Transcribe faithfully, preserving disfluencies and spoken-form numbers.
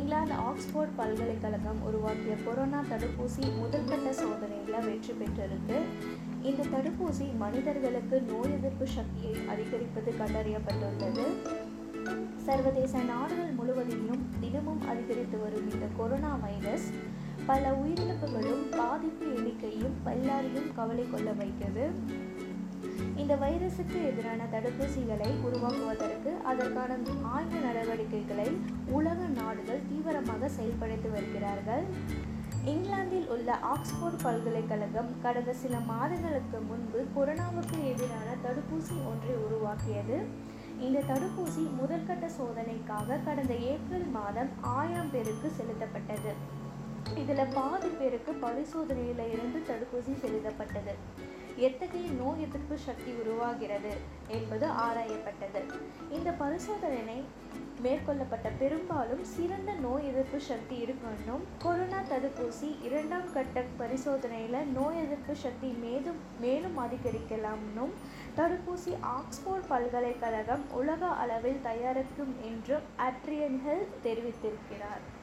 England Oxford பல்கலைக்கழகம் உருவாக்கிய corona தடுப்பூசி முதல்கட்ட சோதனையில் வெற்றி பெற்றிருக்கு. இந்த தடுப்பூசி மனிதர்களுக்கு நோய் எதிர்ப்பு சக்தியை அதிகரிப்பது கண்டறியப்பட்டுள்ளது. சர்வதேச நாடுகள் முழுவதிலும் தினமும் அதிகரித்து வரும் இந்த கொரோனா வைரஸ் பல உயிரிழப்புகளும் பாதிப்பு எண்ணிக்கையும் எல்லாரையும் கவலை கொள்ள வைக்கிறது. இந்த வைரஸுக்கு எதிரான தடுப்பூசிகளை உருவாக்குவதற்கு அதற்கான ஆய்வு நடவடிக்கைகளை உலக நாடுகள் தீவிரமாக செயல்படுத்தி வருகிறார்கள். இங்கிலாந்தில் உள்ள ஆக்ஸ்போர்ட் பல்கலைக்கழகம் கடந்த சில மாதங்களுக்கு முன்பு கொரோனாவுக்கு எதிரான தடுப்பூசி ஒன்றை உருவாக்கியது. இந்த தடுப்பூசி முதற்கட்ட சோதனைக்காக கடந்த ஏப்ரல் மாதம் ஆயிரம் பேருக்கு செலுத்தப்பட்டது. இதில் பாதி பேருக்கு பரிசோதனையில இருந்து தடுப்பூசி செலுத்தப்பட்டது. எத்தகைய நோய் எதிர்ப்பு சக்தி உருவாகிறது என்பது ஆராயப்பட்டது. இந்த பரிசோதனை மேற்கொள்ளப்பட்ட பெரும்பாலும் சிறந்த நோய் எதிர்ப்பு சக்தி இருக்கணும். கொரோனா தடுப்பூசி இரண்டாம் கட்ட பரிசோதனையில் நோய் எதிர்ப்பு சக்தி மேலும் மேலும் அதிகரிக்கலாம்னும் தடுப்பூசி ஆக்ஸ்போர்ட் பல்கலைக்கழகம் உலக அளவில் தயாரிக்கும் என்றும் அட்ரியன் ஹெல்த் தெரிவித்திருக்கிறார்.